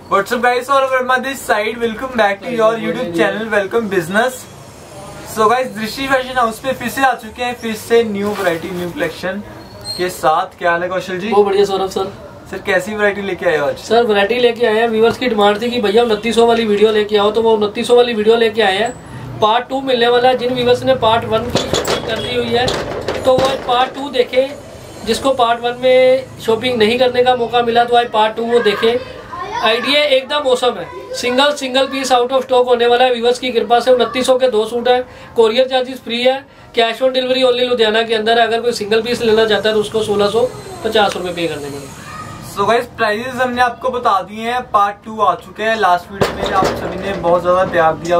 What's up guys, और Verma this side, welcome back to your YouTube channel welcome business. So guys, Drishti fashion house पे फिर से आ चुके हैं, फिर से न्यू वैरायटी न्यू कलेक्शन के साथ। क्या हाल है कौशल जी? बहुत बढ़िया सौरभ सर। सर कैसी वैरायटी लेके आए हो आज? सर वैरायटी लेके आए हैं, व्यूअर्स की डिमांड थी कि भैया 2900 वाली वीडियो लेके आओ, तो वो 2900 वाली वीडियो लेके आए हैं। पार्ट 2 मिलने वाला है। जिन व्यूअर्स ने पार्ट 1 की शॉपिंग कर ली हुई है तो वो पार्ट 2 देखे। जिसको पार्ट 1 में शॉपिंग नहीं करने का मौका मिला तो आज पार्ट 2 वो देखे। आइडिया एकदम मौसम है। Single piece out of stock होने वाला है। व्यूअर्स की कृपा से 2900 के 2 सूट है। कोरियर चार्जेस फ्री है। Cash on delivery only Ludhiana के अंदर है। अगर कोई सिंगल पीस लेना चाहता है तो उसको 1650 रुपये पे करने में। सो गाइस, प्राइजेस हमने आपको बता दिए हैं। पार्ट 2 आ चुके हैं। लास्ट वीडियो में आप सभी ने बहुत ज्यादा प्यार दिया,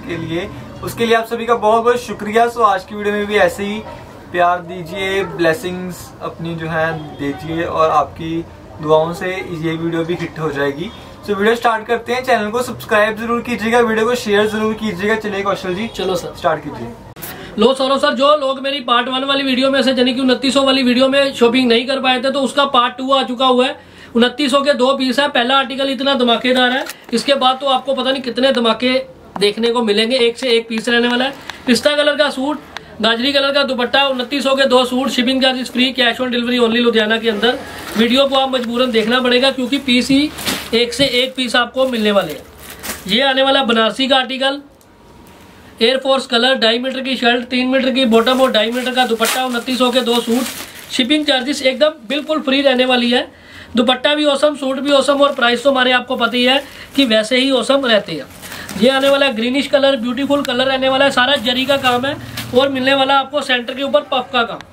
उसके लिए आप सभी का बहुत बहुत शुक्रिया। सो आज की वीडियो में भी ऐसे ही प्यार दीजिए, ब्लेसिंग्स अपनी जो है दीजिए, और आपकी दुआओं से ये वीडियो भी हिट हो जाएगी। तो वीडियो स्टार्ट करते हैं। चैनल को सब्सक्राइब जरूर कीजिएगा, वीडियो को शेयर जरूर कीजिएगा। चलिए कौशल जी, चलो सर स्टार्ट कीजिए। लो सौरभ सर, जो लोग मेरी पार्ट 1 वाली वीडियो में से यानी कि 2900 वाली वीडियो में शॉपिंग नहीं कर पाए थे तो उसका पार्ट 2 आ चुका हुआ है। 2900 के 2 पीस है। पहला आर्टिकल इतना धमाकेदार है, इसके बाद तो आपको पता नहीं कितने धमाके देखने को मिलेंगे। एक से एक पीस रहने वाला है। पिस्ता कलर का सूट, गाजरी कलर का दुपट्टा, 2900 के 2 suit, shipping charges free, cash on delivery only Ludhiana के अंदर। वीडियो को आप मजबूरन देखना पड़ेगा क्योंकि पीस ही एक से एक पीस आपको मिलने वाले हैं। ये आने वाला बनारसी का आर्टिकल, एयरफोर्स कलर, 2.5 मीटर की शर्ट, 3 मीटर की बॉटम और 2.5 मीटर का दुपट्टा, 2900 के 2 सूट, शिपिंग चार्जेस एकदम बिल्कुल फ्री रहने वाली है। दुपट्टा भी औसम, सूट भी औसम, और प्राइस तो हमारे आपको पता ही है कि वैसे ही औसम रहते हैं। ये आने वाला ग्रीनिश कलर, ब्यूटीफुल कलर रहने वाला है। सारा जरी का काम है और मिलने वाला आपको सेंटर के ऊपर पफ का काम।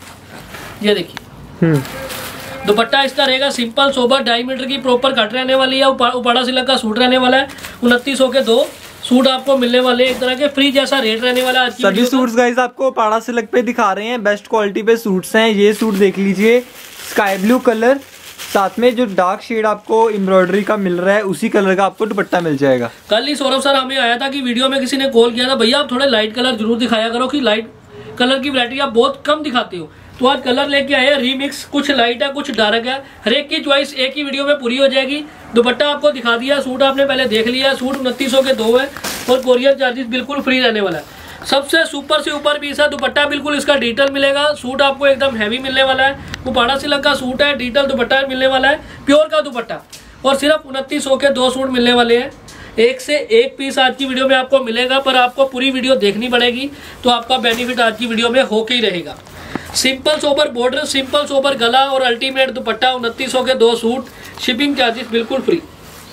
ये देखिए दुपट्टा इसका रहेगा सिंपल सोबर, 2.5 मीटर की प्रॉपर कट रहने वाली है। उपाड़ा सिल्क का सूट रहने वाला है। 2900 के 2 सूट आपको मिलने वाले, एक तरह के फ्री जैसा रेट रहने वाला है। सभी सूट्स गाइस आपको उपाड़ा सिल्क पे दिखा रहे हैं। बेस्ट क्वालिटी पे सूट्स हैं। ये सूट देख लीजिए, स्काई ब्लू कलर, साथ में जो डार्क शेड आपको एम्ब्रॉयडरी का मिल रहा है उसी कलर का आपको दुपट्टा मिल जाएगा। कल ही सौरभ सर हमें आया था कि वीडियो में किसी ने कॉल किया था, भैया आप थोड़े लाइट कलर जरूर दिखाया करो कि लाइट कलर की वैरायटी आप बहुत कम दिखाते हो। तो आज कलर लेके आए हैं रीमिक्स, कुछ लाइट है कुछ डार्क है। हर एक की चॉइस एक ही वीडियो में पूरी हो जाएगी। दुपट्टा आपको दिखा दिया, सूट आपने पहले देख लिया। सूट 2900 के 2 है और कोरियर चार्जेस बिल्कुल फ्री रहने वाला है। सबसे सुपर से ऊपर पीस है। दुपट्टा बिल्कुल इसका डिटेल मिलेगा। सूट आपको एकदम हैवी मिलने वाला है। उपाड़ा सिल्क का सूट है, डिटेल दुपट्टा मिलने वाला है, प्योर का दुपट्टा, और सिर्फ 2900 के 2 सूट मिलने वाले हैं। एक से एक पीस आज की वीडियो में आपको मिलेगा, पर आपको पूरी वीडियो देखनी पड़ेगी तो आपका बेनिफिट आज की वीडियो में होके ही रहेगा। Simple sober border, simple sober गला और अल्टीमेट दुपट्टा, 2900 के 2 सूट, शिपिंग चार्जेस बिल्कुल फ्री।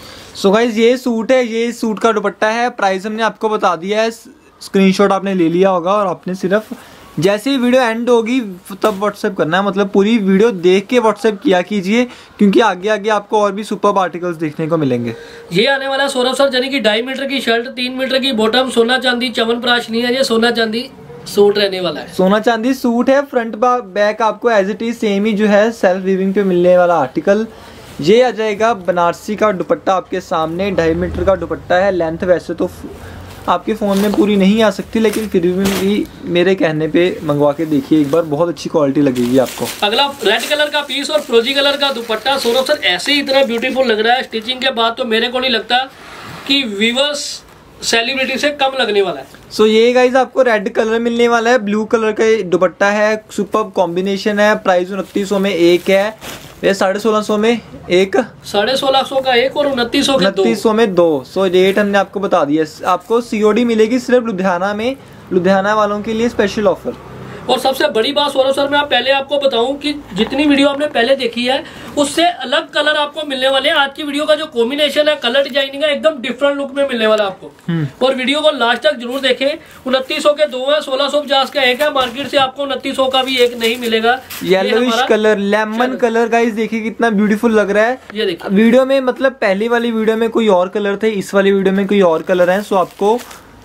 सो गाइस, ये सूट है, ये सूट का दुपट्टा है। प्राइस हमने आपको बता दिया है, स्क्रीनशॉट आपने ले लिया होगा, और आपने सिर्फ जैसे ही वीडियो एंड होगी तब व्हाट्सएप करना है। मतलब पूरी वीडियो देख के व्हाट्सएप किया कीजिए क्योंकि आगे आगे आपको और भी सुपर आर्टिकल्स देखने को मिलेंगे। ये आने वाला सौरभ सर यानी कि 2.5 मीटर की शर्ट, 3 मीटर की बॉटम, सोना चांदी च्यवनप्राश नहीं है, ये सोना चांदी सूट रहने वाला है। सोना चांदी सूट है। फ्रंट बैक आपको एज इट इज सेम ही जो है सेल्फ वीविंग पे मिलने वाला आर्टिकल। ये आ जाएगा बनारसी का दुपट्टा आपके सामने, 2.5 मीटर का दुपट्टा है। लेंथ वैसे तो आपके फ़ोन में पूरी नहीं आ सकती, लेकिन फिर भी मेरे कहने पे मंगवा के देखिए एक बार, बहुत अच्छी क्वालिटी लगेगी आपको। अगला रेड कलर का पीस और फ्रोजी कलर का दुपट्टा। सौरभ सर ऐसे ही इतना ब्यूटीफुल लग रहा है। स्टिचिंग के बाद तो मेरे को नहीं लगता कि व्यूअर्स सेलिब्रिटी से कम लगने वाला है। सो ये गाइज आपको रेड कलर मिलने वाला है, ब्लू कलर का दुपट्टा है, सुपर कॉम्बिनेशन है। प्राइस 2900 में एक है, ये 1650 में एक, 1650 का एक और 2900 में 2। सो रेट हमने आपको बता दिया। आपको COD मिलेगी सिर्फ लुधियाना में, लुधियाना वालों के लिए स्पेशल ऑफर। और सबसे बड़ी बात सौरभ सर मैं पहले आपको बताऊं कि जितनी वीडियो आपने पहले देखी है उससे अलग कलर आपको मिलने वाले हैं। आज की वीडियो का जो कॉम्बिनेशन है, कलर डिजाइनिंग है, एकदम डिफरेंट लुक में मिलने वाला आपको। और वीडियो को लास्ट तक जरूर देखें। 2900 के 2 है, 1650 का एक है। मार्केट से आपको 2900 का भी एक नहीं मिलेगा। Yellowish colour, lemon colour guys देखिए कितना ब्यूटीफुल लग रहा है। ये देखिए वीडियो में, मतलब पहली वाली वीडियो में कोई और कलर थे, इस वाली वीडियो में कोई और कलर है। सो आपको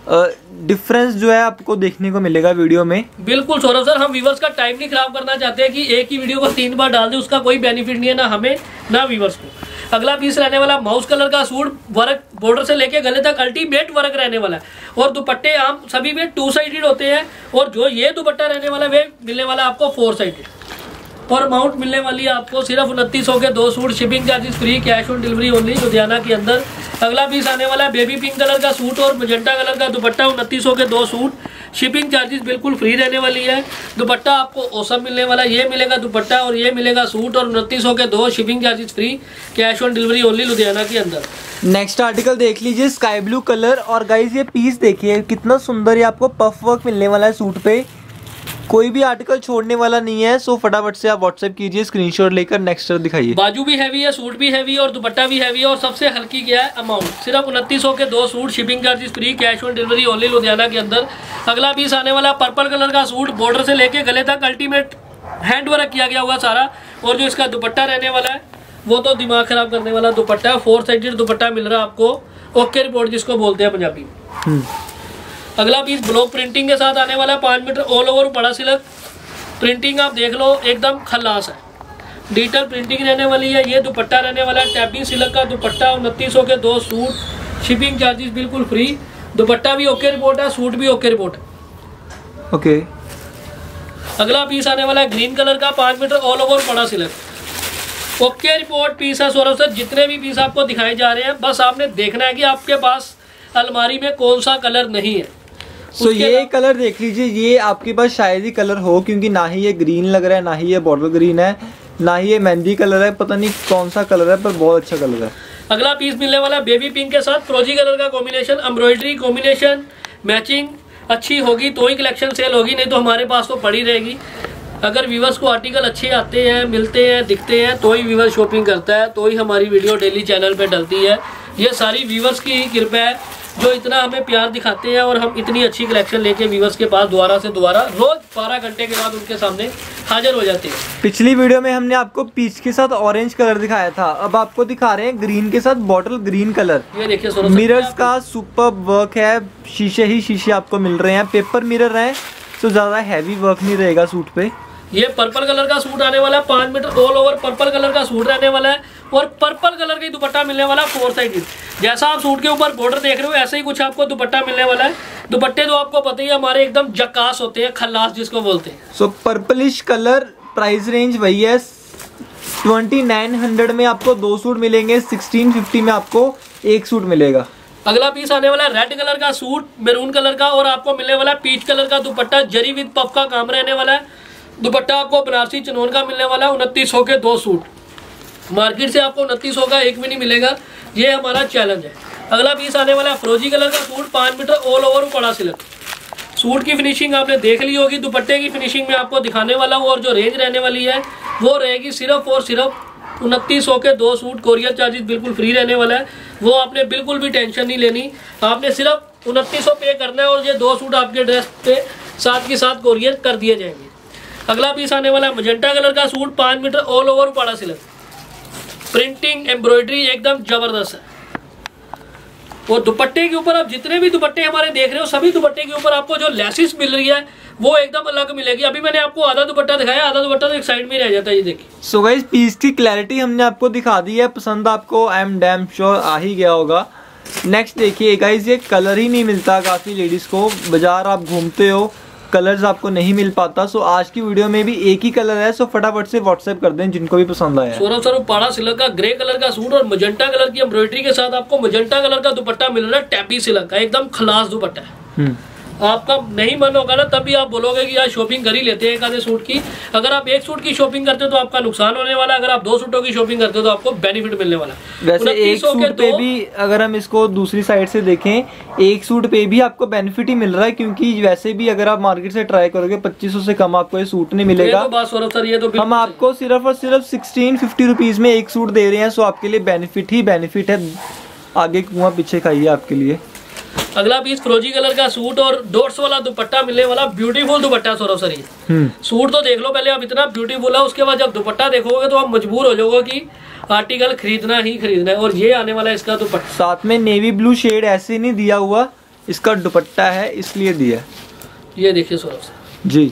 डिफरेंस जो है आपको देखने को मिलेगा वीडियो में। बिल्कुल सौरभ सर, हम व्यूवर्स का टाइम नहीं खराब करना चाहते हैं कि एक ही वीडियो को 3 बार डाल दे, उसका कोई बेनिफिट नहीं है, ना हमें ना व्यूवर्स को। अगला पीस रहने वाला माउस कलर का सूट, वर्क बॉर्डर से लेके गले तक अल्टीमेट वर्क रहने वाला है। और दुपट्टे आम सभी में 2 साइडेड होते हैं, और जो ये दुपट्टा रहने वाला वे मिलने वाला आपको 4 साइडेड। और अमाउंट मिलने वाली है आपको सिर्फ 2900 के 2 suit, shipping charges free, cash on delivery only Ludhiana के अंदर। अगला पीस आने वाला है बेबी पिंक कलर का सूट और मजेंटा कलर का दुपट्टा, 2900 के 2 सूट, शिपिंग चार्जेस बिल्कुल फ्री रहने वाली है। दुपट्टा आपको औसम मिलने वाला है, ये मिलेगा दुपट्टा और ये मिलेगा सूट और 2900 के 2, shipping charges free, cash on delivery only Ludhiana के अंदर। नेक्स्ट आर्टिकल देख लीजिए, स्काई ब्लू कलर। और गाइज ये पीस देखिए कितना सुंदर, ये आपको पफ वर्क मिलने वाला है सूट पे, कोई भी आर्टिकल छोड़ने वाला नहीं है। सो फटाफट से आप व्हाट्सएप कीजिए, स्क्रीनशॉट लेकर नेक्स्ट दिखाइए। बाजू भी हैवी है, सूट भी हैवी है और दुपट्टा भी हैवी है और सबसे हल्की क्या है अमाउंट, सिर्फ 2900 के 2 suit, shipping charges free, cash on delivery only Ludhiana के अंदर। अगला पीस आने वाला पर्पल कलर का सूट, बॉर्डर से लेके गले तक अल्टीमेट हैंड वर्क किया गया हुआ सारा, और जो इसका दुपट्टा रहने वाला है वो तो दिमाग खराब करने वाला दुपट्टा है। 4 साइडेड दुपट्टा मिल रहा है आपको, ओके रिपोर्ट जिसको बोलते हैं पंजाबी में। अगला पीस ब्लॉक प्रिंटिंग के साथ आने वाला है, 5 मीटर ऑल ओवर बड़ा सिल्क प्रिंटिंग, आप देख लो एकदम खल्लास है, डिजिटल प्रिंटिंग रहने वाली है। ये दुपट्टा रहने वाला है टैबी सिल्क का दुपट्टा, 2900 के 2 सूट, शिपिंग चार्जेस बिल्कुल फ्री, दुपट्टा भी ओके रिपोर्ट है, सूट भी ओके रिपोर्ट है। ओके। अगला पीस आने वाला है ग्रीन कलर का, 5 मीटर ऑल ओवर बड़ा सिल्क, ओके रिपोर्ट पीस है। सौरभ सर जितने भी पीस आपको दिखाए जा रहे हैं बस आपने देखना है कि आपके पास अलमारी में कौन सा कलर नहीं है। सो ये कलर देख लीजिए, ये आपके पास शायद ही कलर हो, क्योंकि ना ही ये ग्रीन लग रहा है, ना ही ये बॉटल ग्रीन है, ना ही ये मेहंदी कलर है, पता नहीं कौन सा कलर है, पर बहुत अच्छा कलर है। अगला पीस मिलने वाला बेबी पिंक के साथ फ्रोजी कलर का कॉम्बिनेशन, एम्ब्रॉयडरी कॉम्बिनेशन मैचिंग अच्छी होगी तो ही कलेक्शन सेल होगी, नहीं तो हमारे पास तो पड़ी रहेगी। अगर व्यूवर्स को आर्टिकल अच्छे आते हैं, मिलते हैं, दिखते हैं तो ही व्यूवर्स शॉपिंग करता है, तो ही हमारी वीडियो डेली चैनल पे डलती है। ये सारी व्यूवर्स की ही कृपा है जो इतना हमें प्यार दिखाते हैं और हम इतनी अच्छी कलेक्शन लेके व्यूवर्स के पास दोबारा से दोबारा रोज 12 घंटे के बाद उनके सामने हाजिर हो जाते हैं। पिछली वीडियो में हमने आपको पीच के साथ ऑरेंज कलर दिखाया था, अब आपको दिखा रहे हैं ग्रीन के साथ बॉटल ग्रीन कलर। ये देखिए मिरर्स का सुपर वर्क है, शीशे ही शीशे आपको मिल रहे हैं, पेपर मिरर है, तो ज्यादा हैवी वर्क नहीं रहेगा सूट पे। ये पर्पल कलर का सूट आने वाला है, 5 metre all over purple colour का सूट रहने वाला है और पर्पल कलर का दुपट्टा मिलने वाला है 4 साइड। जैसा आप सूट के ऊपर बॉर्डर देख रहे हो ऐसे ही कुछ आपको दुपट्टा मिलने वाला है। दुपट्टे तो आपको पता ही है हमारे एकदम जकास होते हैं, खल्लास जिसको बोलते हैं। So purplish colour, price range वही है 2900 में आपको 2 सूट मिलेंगे, 1650 में आपको 1 सूट मिलेगा। अगला पीस आने वाला है रेड कलर का सूट, मैरून कलर का, और आपको मिलने वाला है पीच कलर का दुपट्टा, जरी विद पफ का काम रहने वाला है। दुपट्टा आपको बनारसी चिनोन का मिलने वाला है, 2900 के 2 सूट। मार्केट से आपको 2900 का एक भी नहीं मिलेगा, ये हमारा चैलेंज है। अगला पीस आने वाला है फ्रोजी कलर का सूट, 5 मीटर ऑल ओवर बड़ा सिल्क। सूट की फिनिशिंग आपने देख ली होगी, दुपट्टे की फिनिशिंग में आपको दिखाने वाला हूँ, और जो रेंज रहने वाली है वो रहेगी सिर्फ और सिर्फ 2900 के 2 सूट। कोरियर चार्जेस बिल्कुल फ्री रहने वाला है, वो आपने बिल्कुल भी टेंशन नहीं लेनी, आपने सिर्फ 2900 पे करना है और ये 2 सूट आपके ड्रेस पे साथ के साथ कोरियर कर दिए जाएंगे। अगला पीस आने वाला है मजेंटा कलर का सूट, 5 मीटर ऑल ओवर बड़ा सिल्क, प्रिंटिंग एम्ब्रॉयडरी एकदम जबरदस्त है। और दुपट्टे के ऊपर आप जितने भी दुपट्टे हमारे देख रहे हो सभी दुपट्टे के ऊपर आपको जो लेसिस मिल रही है वो एकदम अलग मिलेगी। अभी मैंने आपको आधा दुपट्टा दिखाया, आधा दुपट्टा तो एक साइड में रह जाता है, ये देखिए। सो गाइस पीस की क्लैरिटी हमने आपको दिखा दी है, पसंद आपको आई एम डैम श्योर आ ही गया होगा। नेक्स्ट देखिए गाइस, ये कलर ही नहीं मिलता काफी लेडीज को, बाजार आप घूमते हो कलर्स आपको नहीं मिल पाता। सो आज की वीडियो में भी एक ही कलर है, सो फटाफट से व्हाट्सएप कर दें जिनको भी पसंद आया। सौरभ सर पाड़ा सिल्क का ग्रे कलर का सूट और मजेंटा कलर की एम्ब्रॉयडरी के साथ आपको मजेंटा कलर का दुपट्टा मिल रहा है, टैपी सिल्क का एकदम खलास दुपट्टा है। आपका नहीं मन होगा ना तब भी आप बोलोगे कि यार शॉपिंग कर ही लेते हैं एक आधे सूट की। अगर आप 1 सूट की शॉपिंग करते हो तो आपका नुकसान होने वाला है, अगर आप 2 सूटों की शॉपिंग करते हो तो आपको बेनिफिट मिलने वाला है। वैसे एक सूट पे भी अगर हम इसको दूसरी साइड से देखें, एक सूट पे भी आपको बेनिफिट ही मिल रहा है, क्योंकि वैसे भी अगर आप मार्केट से ट्राई करोगे 2500 से कम आपको ये सूट नहीं मिलेगा। ये तो बात सौरभ सर, ये तो हम आपको सिर्फ और सिर्फ 1650 रुपीज में 1 सूट दे रहे हैं। सो आपके लिए बेनिफिट ही बेनिफिट है, आगे कुआं पीछे खाइए आपके लिए। अगला पीस फ्रोजी कलर का सूट और डॉट्स वाला दुपट्टा मिलने वाला, ब्यूटीफुल दुपट्टा सौरभ सर। ये सूट तो देख लो पहले आप, इतना ब्यूटीफुल है, उसके बाद जब दुपट्टा देखोगे तो आप मजबूर हो जाओगे कि आर्टिकल खरीदना ही खरीदना है। और ये आने वाला है इसका दुपट्टा, साथ में नेवी ब्लू शेड ऐसे नहीं दिया हुआ, इसका दुपट्टा है इसलिए दिया। ये देखिए सौरभ सर जी।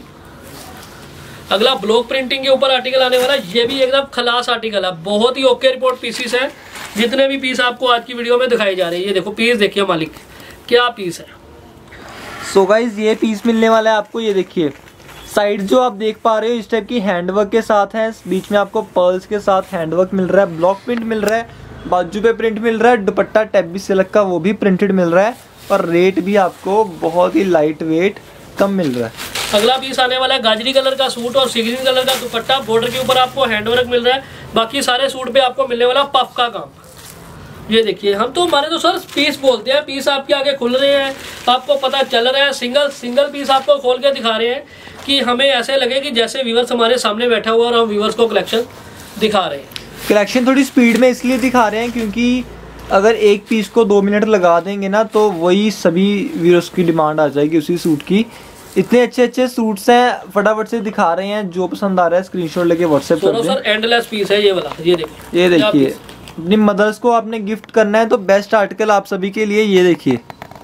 अगला ब्लॉक प्रिंटिंग के ऊपर आर्टिकल आने वाला है, ये भी एकदम खलास आर्टिकल है, बहुत ही ओके रिपोर्ट पीसीस है। जितने भी पीस आपको आज की वीडियो में दिखाई जा रहे हैं, ये देखो पीस देखिए मालिक क्या पीस है। सो गाइज ये पीस मिलने वाला है आपको, ये देखिए साइड जो आप देख पा रहे हो इस टाइप की हैंडवर्क के साथ है, बीच में आपको पर्ल्स के साथ हैंडवर्क मिल रहा है, ब्लॉक प्रिंट मिल रहा है, बाजू पे प्रिंट मिल रहा है, दुपट्टा टैबी सिल्क का वो भी प्रिंटेड मिल रहा है और रेट भी आपको बहुत ही लाइट वेट कम मिल रहा है। अगला पीस आने वाला है गाजरी कलर का सूट और सी ग्रीन कलर का दुपट्टा, बॉर्डर के ऊपर आपको हैंडवर्क मिल रहा है। बाकी सारे सूट पे आपको मिलने वाला पफ का काम। ये देखिए, हम तो हमारे तो सर पीस बोलते हैं, पीस आपके आगे खुल रहे हैं, आपको पता चल रहा है, सिंगल पीस आपको खोल के दिखा रहे हैं कि हमें ऐसे लगे कि जैसे व्यूअर्स हमारे सामने बैठा हुआ और हम व्यूअर्स को कलेक्शन दिखा रहे हैं। कलेक्शन थोड़ी स्पीड में इसलिए दिखा रहे हैं क्योंकि अगर एक पीस को 2 मिनट लगा देंगे ना तो वही सभी व्यूअर्स की डिमांड आ जाएगी उसी सूट की। इतने अच्छे सूट्स हैं, फटाफट से दिखा रहे हैं, जो पसंद आ रहा है स्क्रीनशॉट लेके व्हाट्सएप कर दें। सर एंडलेस पीस है ये वाला, ये देखिए, ये देखिए, अपनी मदर्स को आपने गिफ्ट करना है तो बेस्ट आर्टिकल आप सभी के लिए। ये देखिए,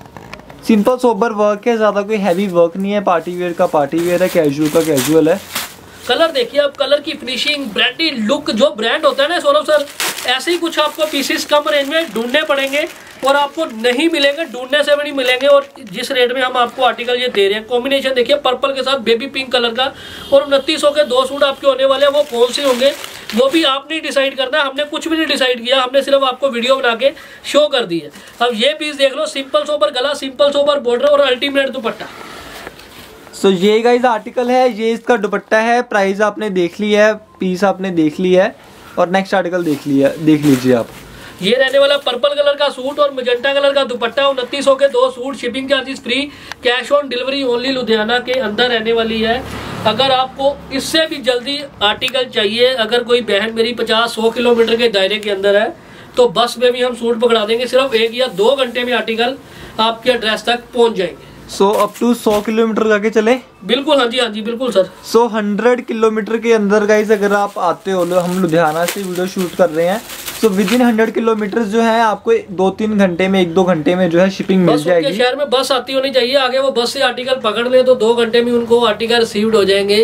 सिंपल सोबर वर्क है, ज़्यादा कोई हैवी वर्क नहीं है, पार्टी वेयर का पार्टी वेयर है, कैजुअल का कैजुअल है। कलर देखिए आप, कलर की फिनिशिंग, ब्रांडेड लुक, जो ब्रांड होता है ना सौरभ सर, ऐसे ही कुछ आपको पीसेस कम रेंज में ढूंढने पड़ेंगे और आपको नहीं मिलेंगे, ढूंढने से भी नहीं मिलेंगे। और जिस रेट में हम आपको आर्टिकल ये दे रहे हैं, कॉम्बिनेशन देखिए पर्पल के साथ बेबी पिंक कलर का, और 2900 के 2 सूट आपके होने वाले हैं। वो कौन से होंगे वो भी आपने डिसाइड करना है, हमने कुछ भी नहीं डिसाइड किया, हमने सिर्फ आपको वीडियो बना के शो कर दी है। अब ये पीस देख लो, सिंपल सोबर गला, सिंपल सोबर बॉर्डर और अल्टीमेट दुपट्टा। सो ये गाइस आर्टिकल है, ये इसका दुपट्टा है, प्राइस आपने देख लिया है, पीस आपने देख लिया है और नेक्स्ट आर्टिकल देख लीजिए आप। ये रहने वाला पर्पल कलर का सूट और मजेंटा कलर का दुपट्टा, 2900 के 2 suit, shipping charges free, cash on delivery only Ludhiana के अंदर रहने वाली है। अगर आपको इससे भी जल्दी आर्टिकल चाहिए, अगर कोई बहन मेरी 50-100 किलोमीटर के दायरे के अंदर है तो बस में भी हम सूट पकड़ा देंगे, सिर्फ 1 या 2 घंटे में आर्टिकल आपके एड्रेस तक पहुंच जाएंगे। सो अप टू 100 किलोमीटर जाके चले? बिल्कुल, हाँ जी बिल्कुल सर। 100 किलोमीटर के अंदर गाइस अगर आप आते हो, हम लुधियाना से वीडियो शूट कर रहे हैं, सो विद इन 100 किलोमीटर जो है आपको 2-3 घंटे में, 1-2 घंटे में जो है शिपिंग मिल जाएगी। शहर में बस आती होनी चाहिए, आगे वो बस से आर्टिकल पकड़ ले तो 2 घंटे में उनको आर्टिकल रिसीव्ड हो जाएंगे।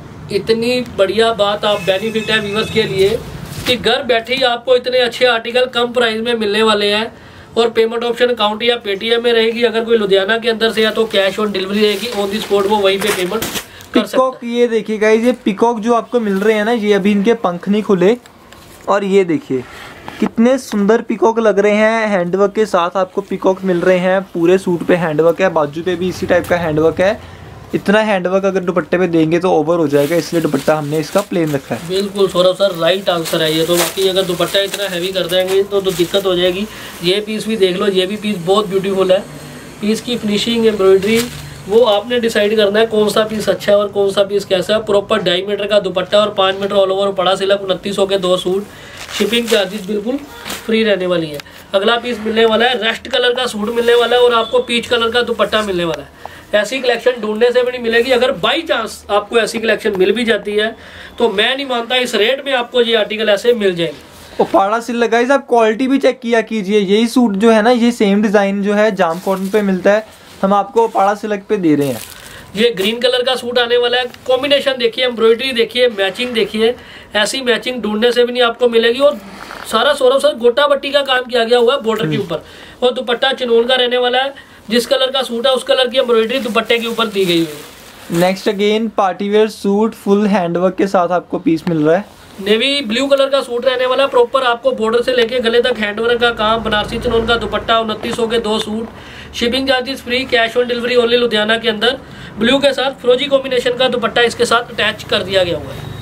इतनी बढ़िया बात, आप बेनिफिट है व्यूअर्स के लिए कि घर बैठे ही आपको इतने अच्छे आर्टिकल कम प्राइस में मिलने वाले हैं। और पेमेंट ऑप्शन अकाउंट या पेटीएम में रहेगी, अगर कोई लुधियाना के अंदर से या तो कैश ऑन डिलीवरी रहेगी, ऑन दी स्पॉट वो वहीं पे पेमेंट कर सकता है। ये देखिए गाइस, ये पिकॉक जो आपको मिल रहे हैं ना, ये अभी इनके पंख नहीं खुले और ये देखिए कितने सुंदर पिकॉक लग रहे हैं, हैंडवर्क के साथ आपको पिकॉक मिल रहे हैं। पूरे सूट पे हैंडवर्क है, बाजू पे भी इसी टाइप का हैंडवर्क है। इतना हैंडवर्क अगर दुपट्टे पे देंगे तो ओवर हो जाएगा, इसलिए दुपट्टा हमने इसका प्लेन रखा है। बिल्कुल सौरभ सर, राइट आंसर है ये तो। बाकी अगर दुपट्टा इतना हैवी कर देंगे तो दिक्कत हो जाएगी। ये पीस भी देख लो, ये भी पीस बहुत ब्यूटीफुल है। पीस की फिनिशिंग, एम्ब्रॉयडरी, वो आपने डिसाइड करना है कौन सा पीस अच्छा है और कौन सा पीस कैसा है। प्रॉपर 2.5 मीटर का दुपट्टा और 5 मीटर ऑल ओवर पड़ा सिलक, 2900 के 2 सूट, शिपिंग चार्जेस बिल्कुल फ्री रहने वाली है। अगला पीस मिलने वाला है, रेस्ट कलर का सूट मिलने वाला है और आपको पीच कलर का दुपट्टा मिलने वाला है। ऐसी कलेक्शन ढूंढने से भी नहीं मिलेगी। अगर बाई चांस आपको ऐसी कलेक्शन मिल भी जाती है तो मैं नहीं मानता इस रेट में आपको ये आर्टिकल ऐसे मिल जाएंगे। और पाड़ा सिल लगाई, आप क्वालिटी भी चेक किया कीजिए। यही सूट जो है ना, ये सेम डिजाइन जो है जाम कॉटन पे मिलता है, हम आपको पाड़ा सिलक पे दे रहे हैं। ये ग्रीन कलर का सूट आने वाला है, कॉम्बिनेशन देखिए, एम्ब्रॉयडरी देखिए, मैचिंग देखिए, ऐसी मैचिंग ढूंढने से भी नहीं आपको मिलेगी। और सारा सौरभ सर गोटा बट्टी का काम किया गया हुआ है बॉर्डर के ऊपर, और दुपट्टा चिनोन का रहने वाला है। जिस कलर का सूट है उस कलर की एम्ब्रॉयडरी दुपट्टे के ऊपर दी गई हुई है। Next again party wear suit, full handwork के साथ आपको पीस मिल रहा है। नेवी ब्लू कलर का सूट रहने वाला, प्रॉपर आपको बॉर्डर से लेके गले तक हैंडवर्क का काम, बनारसी चिनोन का दुपट्टा, 2900 के 2 suit, shipping charges free, cash on delivery only Ludhiana के अंदर। ब्लू के साथ फ्रोजी कॉम्बिनेशन का दुपट्टा इसके साथ अटैच कर दिया गया हुआ है।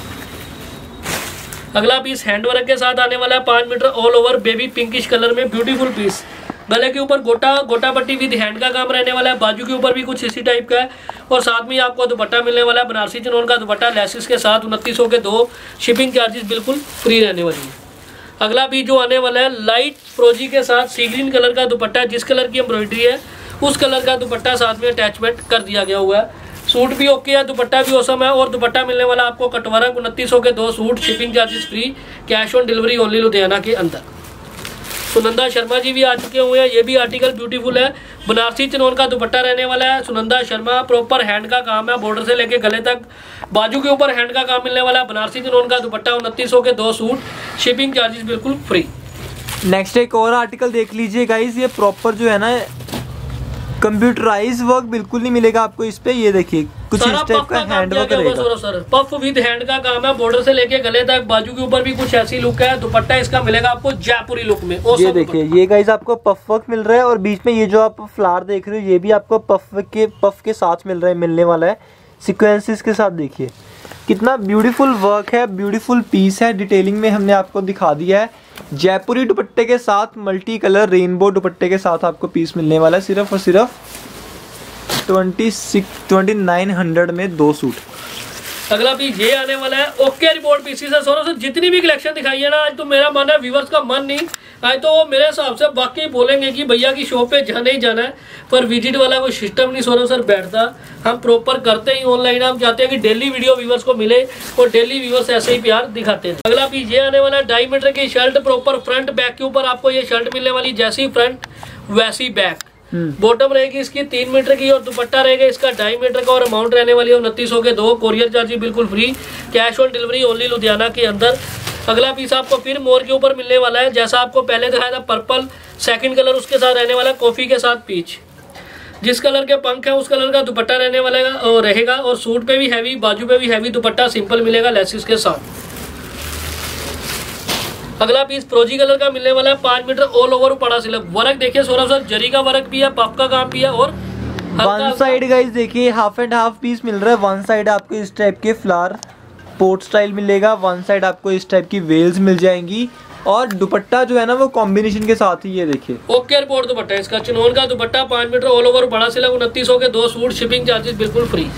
अगला पीस हैंडवर्क के साथ आने वाला है, 5 metre all over baby pinkish colour में, ब्यूटीफुल पीस। गले के ऊपर गोटा पट्टी विद हैंड का काम रहने वाला है, बाजू के ऊपर भी कुछ इसी टाइप का है, और साथ में आपको दुपट्टा मिलने वाला है, बनारसी चिनोन का दुपट्टा लेसिस के साथ, 2900 के 2, शिपिंग चार्जेस बिल्कुल फ्री रहने वाली है। अगला पीस जो आने वाला है, लाइट फ्रोजी के साथ सी ग्रीन कलर का दुपट्टा, जिस कलर की एम्ब्रॉयडरी है उस कलर का दुपट्टा साथ में अटैचमेंट कर दिया गया हुआ है। सूट भी ओके है, दुपट्टा भी औसम है, और दुपट्टा मिलने वाला आपको कटवर्क, 2900 के 2 suit, shipping charges free, cash on delivery only Ludhiana के अंदर। सुनंदा शर्मा जी भी आ चुके हुए हैं, ये भी आर्टिकल ब्यूटीफुल है, बनारसी चिनोन का दुपट्टा रहने वाला है। सुनंदा शर्मा, प्रॉपर हैंड का काम है, बॉर्डर से लेके गले तक, बाजू के ऊपर हैंड का काम मिलने वाला है, बनारसी चिनोन का दुपट्टा, 2900 के 2 सूट, शिपिंग चार्जेस बिल्कुल फ्री। नेक्स्ट एक और आर्टिकल देख लीजिए गाइस, ये प्रॉपर जो है ना कंप्यूटराइज वर्क बिल्कुल नहीं मिलेगा आपको इस पे। ये देखिए कुछ इस टाइप का हैंड वर्क रहेगा। सर पफ विद हैंड का काम है, बॉर्डर से लेके गले तक, बाजू के ऊपर भी कुछ ऐसी लुक है। दुपट्टा इसका मिलेगा आपको जयपुरी लुक में। ये देखिए ये गाइस आपको पफ वर्क मिल रहा है और बीच में ये जो आप फ्लावर देख रहे हो ये भी आपको पफ के साथ मिलने वाला है, सीक्वेंसेस के साथ। देखिए कितना ब्यूटीफुल वर्क है, ब्यूटीफुल पीस है। डिटेलिंग में हमने आपको दिखा दिया है। जयपुरी दुपट्टे के साथ मल्टी कलर रेनबो दुपट्टे के साथ आपको पीस मिलने वाला है सिर्फ और सिर्फ 2900 में 2 सूट। अगला पीस ये आने वाला है ओके रिपोर्ट पीसीस है। सोनू सर जितनी भी कलेक्शन दिखाई है ना, आज तो मेरा मानना है व्यूअर्स का मन नहीं, आज तो वो मेरे हिसाब से बाकी बोलेंगे कि भैया की शॉप पे जाना ही जाना है, पर विजिट वाला कोई सिस्टम नहीं सोनू सर बैठता। हम प्रॉपर करते ही ऑनलाइन, हम चाहते हैं कि डेली वीडियो व्यूअर्स को मिले और डेली व्यूअर्स ऐसे ही प्यार दिखाते हैं। अगला पीस ये आने वाला है 2.5 मीटर की शर्ट, प्रॉपर फ्रंट बैक के ऊपर आपको ये शर्ट मिलने वाली, जैसी फ्रंट वैसी बैक। बॉटम रहेगी इसकी 3 मीटर की और दुपट्टा रहेगा इसका 2.5 मीटर का और अमाउंट रहने वाली है 2900 के 2। कोरियर चार्जेस बिल्कुल free, cash on delivery only Ludhiana के अंदर। अगला पीस आपको फिर मोर के ऊपर मिलने वाला है, जैसा आपको पहले दिखाया था पर्पल, सेकंड कलर उसके साथ रहने वाला कॉफी के साथ पीच। जिस कलर के पंख है उस कलर का दुपट्टा रहने वाला रहेगा और सूट पे भी हैवी, बाजू पे भी हैवी दुपट्टा सिंपल मिलेगा लेसिस के साथ। अगला पीस फ्रोजी कलर का मिलने वाला है 5 मीटर ऑल ओवर पड़ा सिल्क। वर्क देखिए सौरभ सर, जरी का वर्क भी है, पफ का काम भी है और वन साइड गाइस देखिए हाफ एंड हाफ पीस मिल रहा है। वन साइड आपको इस टाइप के फ्लावर पोर्ट स्टाइल मिलेगा, वन साइड आपको इस टाइप की वेल्स मिल जाएंगी और दुपट्टा जो है ना वो कॉम्बिनेशन के साथ ही। ये देखिए ओके रिपोर्ट दुपट्टा इसका, चिनोन का दुपट्टा 5 मीटर ऑल ओवर बड़ा सिल्क 2900 के 2 सूट, शिपिंग चार्जेस बिल्कुल फ्री।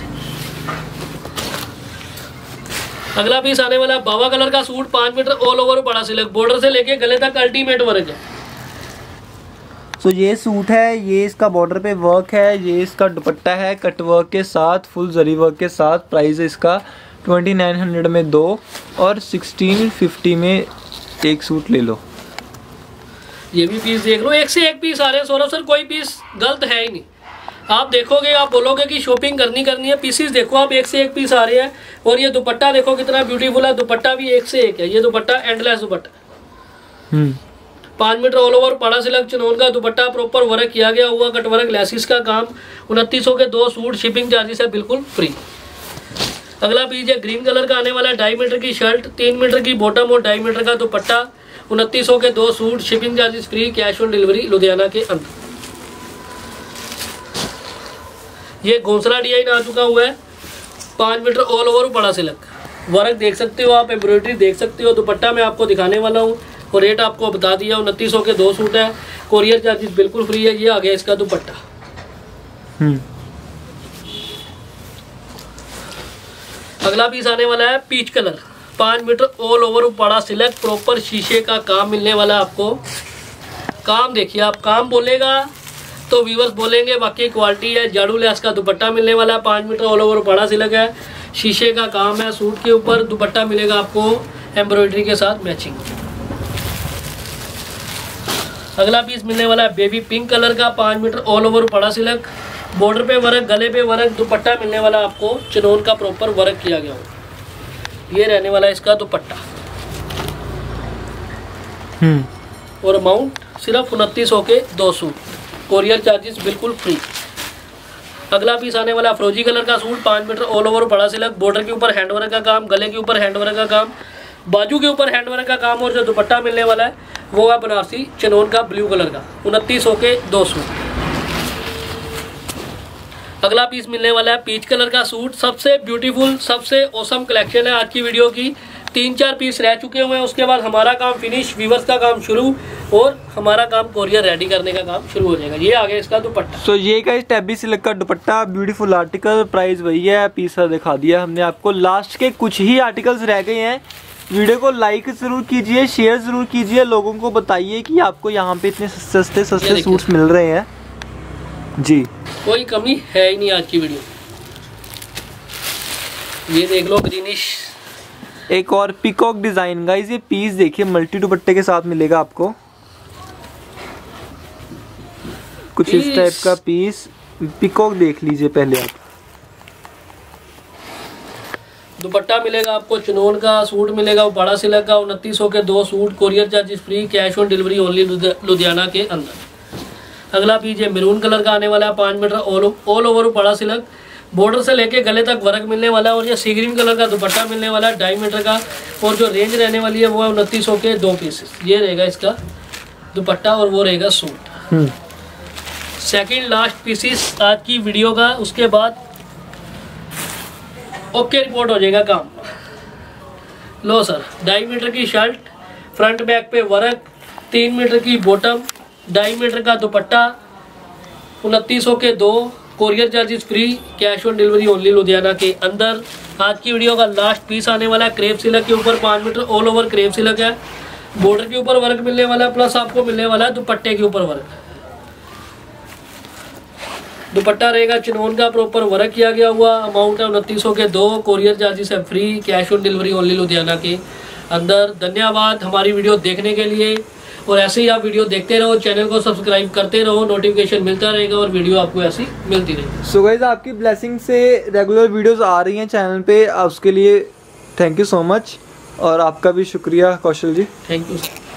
अगला पीस आने वाला है बावा कलर का सूट, 5 मीटर ऑल ओवर बड़ा सिल्क, बॉर्डर से लेके गले तक अल्टीमेट वर्क है। सो ये सूट है, ये इसका बॉर्डर पे वर्क है, ये इसका दुपट्टा है कट वर्क के साथ, फुल जरी वर्क के साथ। प्राइस है इसका 2900 में 2 और 1650 में 1 सूट ले लो। ये भी पीस देख लो, एक से एक पीस आ रहे हैं सौरभ सर, कोई पीस गलत है ही नहीं। आप देखोगे आप बोलोगे कि शॉपिंग करनी है। पीसीस देखो आप, एक से एक पीस आ रहे हैं और ये दुपट्टा देखो कितना ब्यूटीफुल है, दुपट्टा भी एक से एक है। ये दुपट्टा एंडलेस दुपट्टा 5 मीटर ऑल ओवर पड़ा सिल्क, चिनोन का दुपट्टा, प्रॉपर वर्क किया गया हुआ, कट वर्क लेसिस का काम, 2900 के 2 सूट, शिपिंग चार्जेस है बिल्कुल फ्री। अगला पीस है ग्रीन कलर का आने वाला है 2.5 मीटर की शर्ट, 3 मीटर की बॉटम और 2.5 मीटर का दुपट्टा, 2900 के 2 suit, shipping charges free, cash on delivery Ludhiana के अंदर। ये घोंसला डिजाइन आ चुका हुआ है, 5 मीटर ऑल ओवर बड़ा सिल्क, वर्क देख सकते हो आप, एम्ब्रॉयडरी देख सकते हो। दुपट्टा मैं आपको दिखाने वाला हूँ और रेट आपको बता दिया, 2900 के 2 सूट है, कोरियर चार्जेस बिल्कुल फ्री है। ये आ गया इसका दुपट्टा। अगला पीस आने वाला है peach colour, 5 metre all over बड़ा सिल्क, प्रॉपर शीशे का काम मिलने वाला है आपको। काम देखिए आप, काम बोलेगा तो व्यूअर्स बोलेंगे बाकी क्वालिटी है। जाड़ू लेस का दुपट्टा मिलने वाला है, 5 मीटर ऑल ओवर बड़ा सिल्क है, शीशे का काम है। सूट के ऊपर दुपट्टा मिलेगा आपको एम्ब्रॉयडरी के साथ मैचिंग। अगला पीस मिलने वाला है बेबी पिंक कलर का, 5 मीटर ऑल ओवर बड़ा सिल्क, बॉर्डर पे वर्क, गले पे वर्क, दुपट्टा मिलने वाला आपको चिनोन का प्रॉपर वर्क किया गया हो। ये रहने वाला है इसका दुपट्टा और अमाउंट सिर्फ 2900 के 2 सूट, कोरियर चार्जेस बिल्कुल फ्री। अगला पीस आने वाला फ्रोजी कलर का सूट, 5 मीटर ऑल ओवर बड़ा सिल्क, बॉर्डर के ऊपर हैंडवर्क का काम, गले के ऊपर हैंडवर्क का काम, बाजू के ऊपर हैंडवर्क का काम और जो दुपट्टा मिलने वाला है वो है बनारसी चिनोन का ब्लू कलर का, 2900 के 2 सूट। अगला पीस मिलने वाला है पीच कलर का सूट, सबसे ब्यूटीफुल सबसे ऑसम कलेक्शन है आज की वीडियो की। 3-4 पीस रह चुके हुए हैं, उसके बाद हमारा काम फिनिश, व्यूअर्स का काम शुरू और हमारा काम कोरियर रेडी करने का काम शुरू हो जाएगा। ये आ गया इसका दुपट्टा। सो ये का टैबी सिल्क का दुपट्टा, ब्यूटीफुल आर्टिकल, प्राइस वही है, पीस दिखा दिया हमने आपको। लास्ट के कुछ ही आर्टिकल्स रह गए हैं। वीडियो को लाइक जरूर कीजिए, शेयर जरूर कीजिए, लोगों को बताइए कि आपको यहाँ पे इतने सस्ते सूट्स मिल रहे हैं जी। कोई कमी है ही नहीं आज की वीडियो। ये देख लो ग्रीनिश, एक और पीकॉक डिजाइन गाइस, ये पीस देखिए मल्टी दुपट्टे के साथ मिलेगा आपको, कुछ इस टाइप का पीस। पीकॉक देख लीजिए पहले आप। दुपट्टा मिलेगा आपको चिनोन का, सूट मिलेगा वो बड़ा सिल्क का, 2900 के 2 suit, courier charges free, cash on delivery only Ludhiana के अंदर। अगला पीस ये मैरून कलर का आने वाला है, 5 मीटर ऑल ओवर पड़ा सिलक, बॉर्डर से लेके गले तक वर्क मिलने वाला है। और ये सी ग्रीन कलर का दुपट्टा मिलने वाला है 2.5 मीटर का। और जो रेंज रहने वाली है वो है 2900 के 2 पीसेस। ये रहेगा इसका दुपट्टा और वो रहेगा सूट। सेकंड लास्ट पीसेस आज की वीडियो का, उसके बाद ओके रिपोर्ट हो जाएगा काम। लो सर, 2.5 मीटर की शर्ट, फ्रंट बैक पे वर्क, 3 मीटर की बॉटम, 2.5 मीटर का दुपट्टा, 2900 के 2, courier charges free, cash on delivery only Ludhiana के अंदर। आज की वीडियो का लास्ट पीस आने वाला है क्रेप सिलक के ऊपर, 5 metre all over crepe silk है, बॉर्डर के ऊपर वर्क मिलने वाला है, प्लस आपको मिलने वाला है दुपट्टे के ऊपर वर्क। दुपट्टा रहेगा चिनोन का, प्रॉपर वर्क किया गया हुआ। अमाउंट है 2900 के 2, कोरियर चार्जेस है free, cash on delivery only Ludhiana के अंदर। धन्यवाद हमारी वीडियो देखने के लिए, और ऐसे ही आप वीडियो देखते रहो, चैनल को सब्सक्राइब करते रहो, नोटिफिकेशन मिलता रहेगा और वीडियो आपको ऐसी मिलती रहेगी। सो गाइस, आपकी ब्लेसिंग से रेगुलर वीडियोस आ रही हैं चैनल पे, उसके लिए थैंक यू सो मच। और आपका भी शुक्रिया कौशल जी। Thank you.